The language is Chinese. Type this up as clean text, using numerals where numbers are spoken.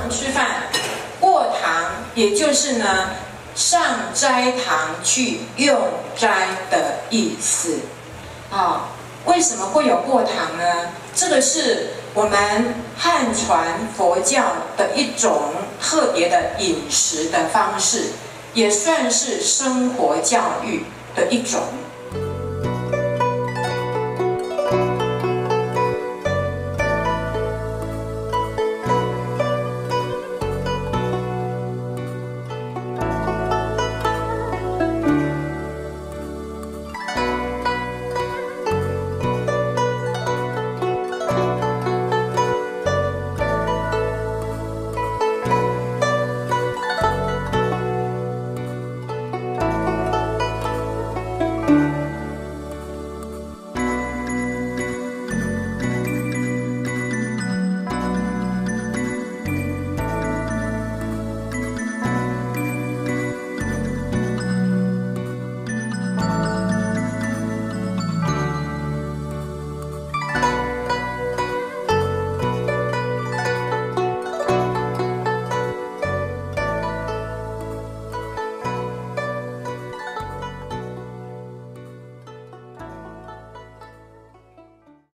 吃饭，过堂也就是呢上斋堂去用斋的意思。为什么会有过堂呢？这个是我们汉传佛教的一种特别的饮食的方式，也算是生活教育的一种。